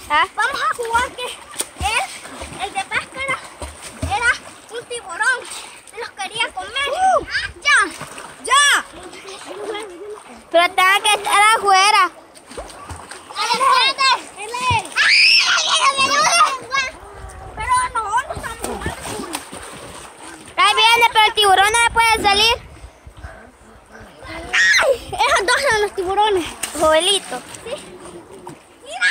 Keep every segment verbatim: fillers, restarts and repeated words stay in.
¿Ah? Vamos a jugar que él, el de pesca era, era un tiburón. Se los quería comer. Uh, ¡Ya! ¡Ya! Pero tenga que estar afuera. ¡Alexander! Pero no, no estamos jugando. Ahí viene, pero el tiburón no le puede salir. ¡Ay! Esos dos son los tiburones. Jovelito. ¿Sí? ¡Mira!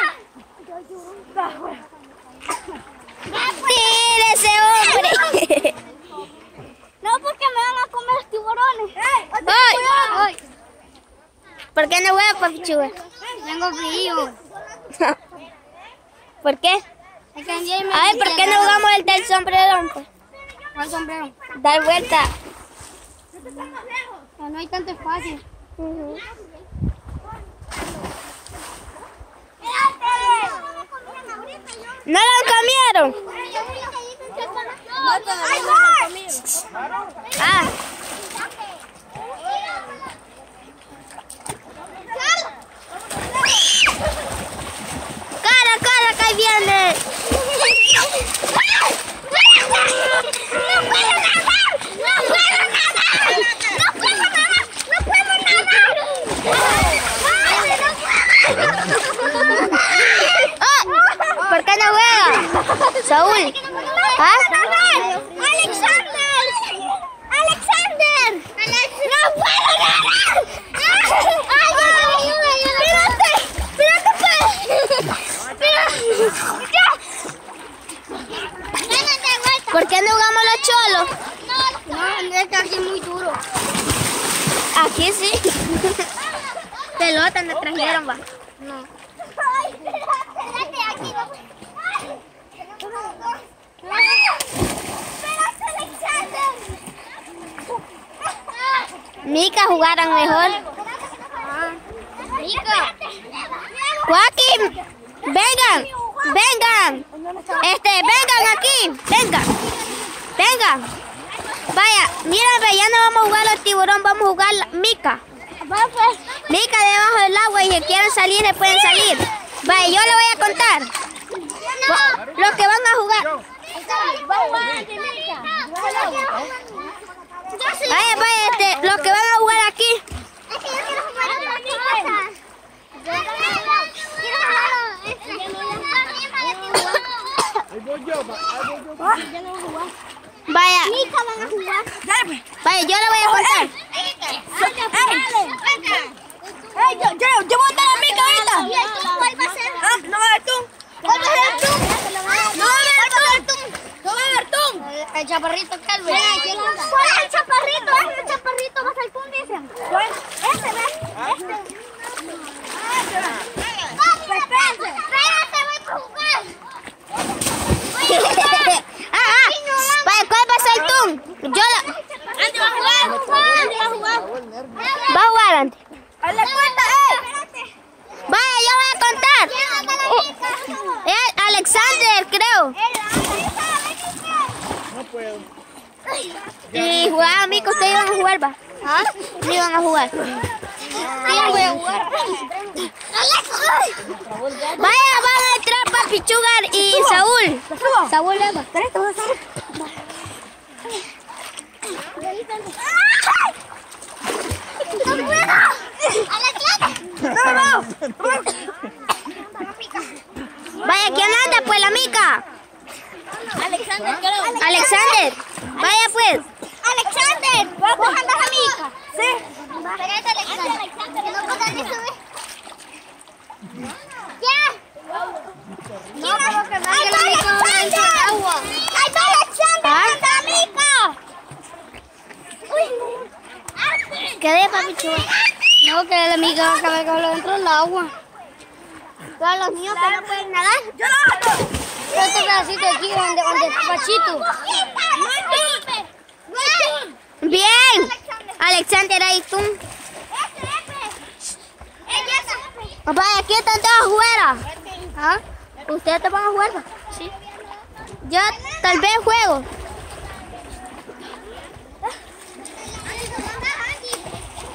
¡Tírese, hombre! No, porque me van a comer los tiburones. ¡Ay! ¡Ay! ¿Por qué no juega, papichuga? Tengo frío. ¿Por qué? Ay, ¿por qué no jugamos el del sombrerón? Pues? ¿Cuál sombrero? Dar vuelta. No, no hay tanto espacio. Uh-huh. ¿No lo comieron? Ah. ¡Cara, cara, que ahí viene! ¡No puedo nadar! ¡No puedo nadar! ¡No puedo nadar! ¡No puedo nadar! ¡Ah! ¿Por qué no juega? Saúl. ¿Ah? ¡Alexander! ¡Alexander! ¡No puedo nadar! ¡Ay, ayuda, ayuda! ¡Espérate! ¡Espérate, pues! ¡Ya! ¿Por qué no jugamos los cholos? No, es que aquí es muy duro. Aquí sí. Pelota nos trajeron, va. No. Ay, espérate, aquí no. Espérate, Alexander. Mica jugaran mejor. Mica. Joaquín, vengan, vengan. Este, vengan aquí, vengan. Vengan. Vaya, mira, ya no vamos a jugar los tiburón, vamos a jugar la Mica. Mica debajo del agua y si quieren salir, se pueden salir. Vaya, yo le voy a contar. Los que van a jugar. Vaya, vaya, este, los que van a jugar aquí. Vaya. Vaya, yo le voy a contar. Ay, yo, yo, yo voy a dar a Mica ahorita. ¿Cuál va a ser? Ah, no va a haber tú. ¿Cuál va a ser tú? No va a haber tú. No va a haber tú. El chaparrito Calvin. ¿Cuál es el chaparrito? Es el chaparrito, va a ser tú, dicen. ¿Cuál? Este, ¿ves? Este. Pues espérate. Espérate, voy a jugar. Ah, ah. Vaya, ¿cuál va a ser tú? Yo la... ¿Antes va a jugar? ¿Antes va a jugar? Va a jugar antes. ¡Hazle cuenta, eh! Vaya, yo voy a contar. Uh, es Alexander, creo. No puedo. Y jugaba a mí que ustedes iban a jugar, va. ¿Ah? No iban a jugar. Sí, voy a jugar. Vaya, van a entrar Papichugar y Saúl. Saúl, Eva. ¡No puedo! ¡No, no! Vaya, ¿quién anda? Pues la Mica. Alexander, creo. Alexander. Vaya, pues. Alexander, ¿vos andas a Mica? Sí. Espérate, Alexander. Que no puedo ni subir. ¡Ya! No, pero que nadie le diga dentro del agua. ¡Ahí está Alexander! ¿Ah? ¡Anda a Mica! ¡Uy! ¿Qué de Papichugar? No, que la amiga va a acabar con dentro del agua. Todos los niños que no pueden nadar. ¡Yo lo hago! Este pedacito aquí donde, donde está Pachito. Bien. Alexander, ahí tú. Papá, aquí están todos afuera. ¿Ah? ¿Ustedes te van a jugar? Sí. Yo tal vez juego.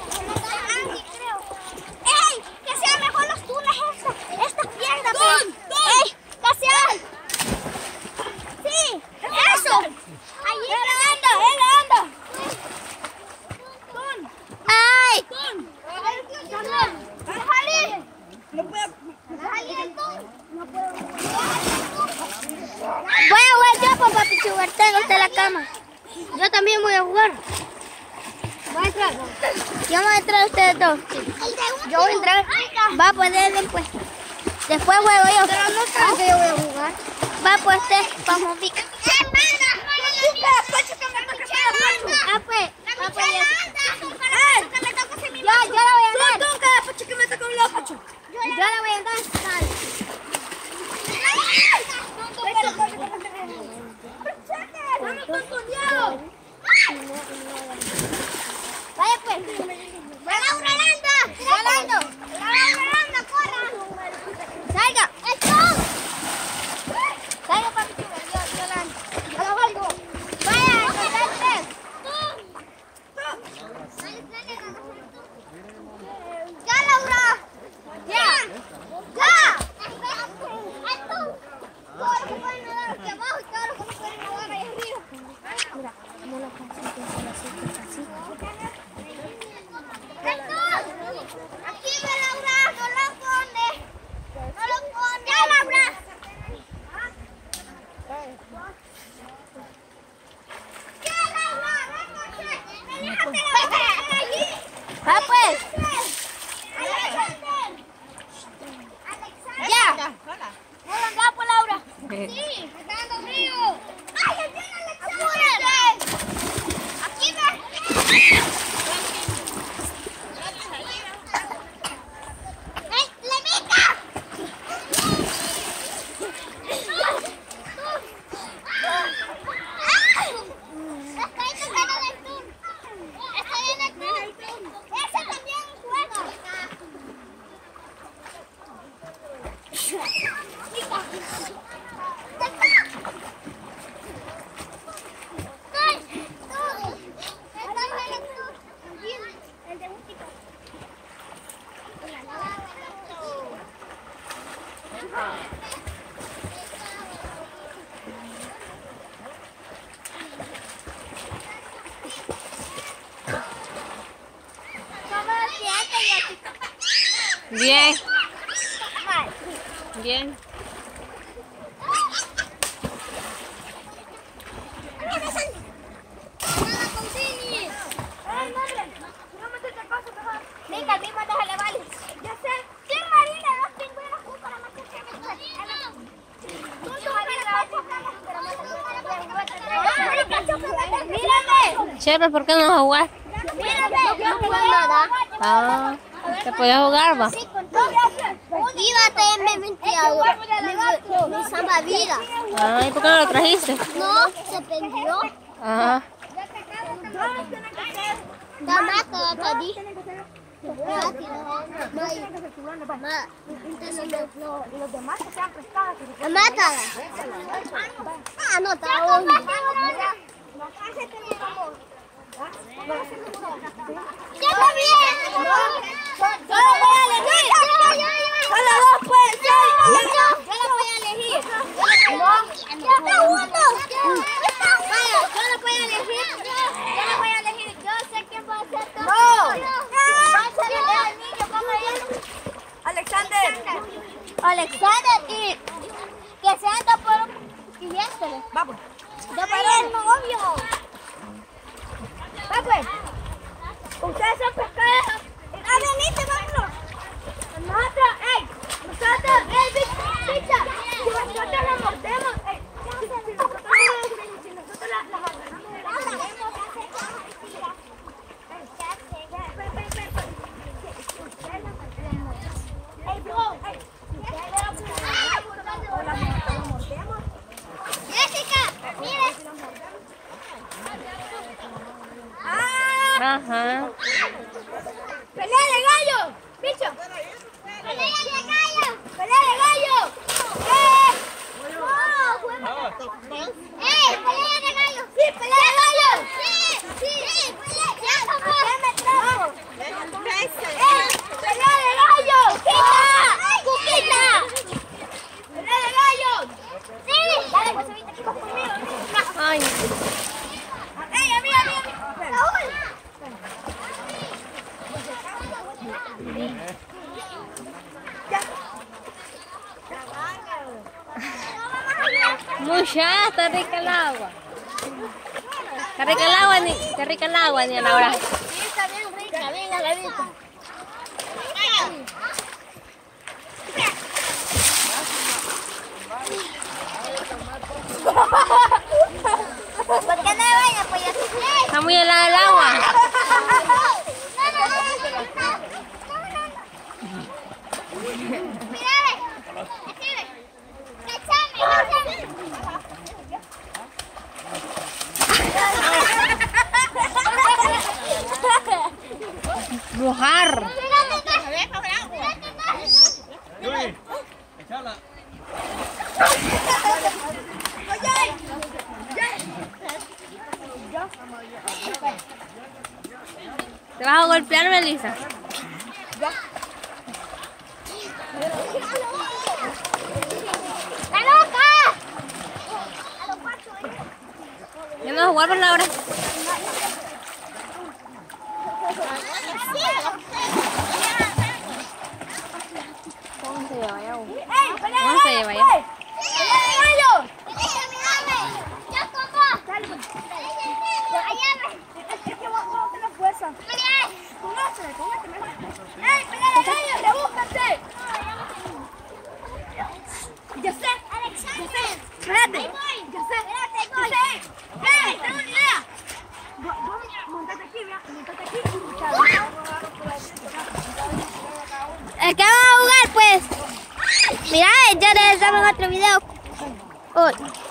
¡Ey! Que sean mejor los túneles esta, esta piedra. ¡Tun! jugar. Tenga usted la cama. Yo también voy a jugar. ¿Va a entrar? ¿Ya van a entrar ustedes dos? Yo voy a entrar. Va, pues denle, pues. Después juego yo. Pero no creo que yo voy a jugar. Va, pues usted. Vamos, Vic. Ah, pues. Ah, pues ya. Ya, yo la voy a dar. Tú, cada pacho que me toca un lado, pacho. Yo la voy a dar. ¡Vamos con tu dios! Vaya, pues. ¡Laura, Landa! Rolando. ¡Laura, Landa, corra! Salga. ¡Esto! Salga para mi chuva. Yo, yo la ando. ¡A la valgo! Vaya, correte. ¡Ya, Laura! Ya. ¡Ya! ¡Esto! Todo lo que pueden nadar aquí abajo y todo lo que no pueden nadar ahí arriba. Mira, no lo consigo. Así. ¡Esto! ¡Aquí ve, Laura! ¡No lo pone! ¡No lo pone! ¡Ya, Laura! ¡Ya, Laura! ¡Véngase! ¡Relájate, Laura! ¡Allí! Va, pues. ¡Alexander! Ya. ¿No lo han dado por Laura? Sí, me está dando frío. ¡Ay, el bien Alexander! ¡Aquí ve! ¡Ey, Lemita! Estoy tocando el tour. Estoy en el tour. Ese también juega. Bien. Bien. Venga, mismo déjale, vale. Ya sé. Sí, Marina, los pingüinos justo la más que me Mírame. Chévere, ¿por qué no vas a jugar? Mírame. No puedo nada. Ah, ¿te podías jugar, va? Iba a tenerme veintiado. Mi salvavidas. Ah, ¿y por qué no lo trajiste? No, se perdió. Ajá. Tamato, tadi. Mátala. Ah, no, está bien. ¡Ya está bien! ¡Yo la voy a elegir! ¡Solo dos pueden ser! ¡Yo la voy a elegir! ¡No! ¡Ya está uno! Vaya, yo la voy a elegir. Yo la voy a elegir. Yo sé quién va a ser todo. ¡No! Va a ser el niño, ¿cómo es? Alexander. Alexander y que se anda por un siguiente. Vamos. Yo para el novio. Va, pues. Ustedes son pescaderos. Ah, venite, vámonos. Nosotros, ey. Nosotros, ey, bicha. Si nosotros la mordemos, ey. Si nosotros la si nosotros la Jessica, mira. Ajá. Pucha, está rica el agua. Está rica el agua, ni, está rica el agua, ni a la hora. Sí, está bien rica, bien heladita. ¿Por qué no me bañas, pues ya se Está muy helada el agua. Mojar. ¿Te vas a golpear, Melissa? ¡Está loca! Ya no vas a jugar por la hora. ¿Cómo se lleva ya? ¿Cómo se lleva ya? Ya sé, ya sé, espérate, ya sé, ya sé, ¡hey! Tengo una idea. Montate aquí, mira, montate aquí. ¿A qué vamos a jugar, pues? Mira, ya regresamos en otro video. Uy.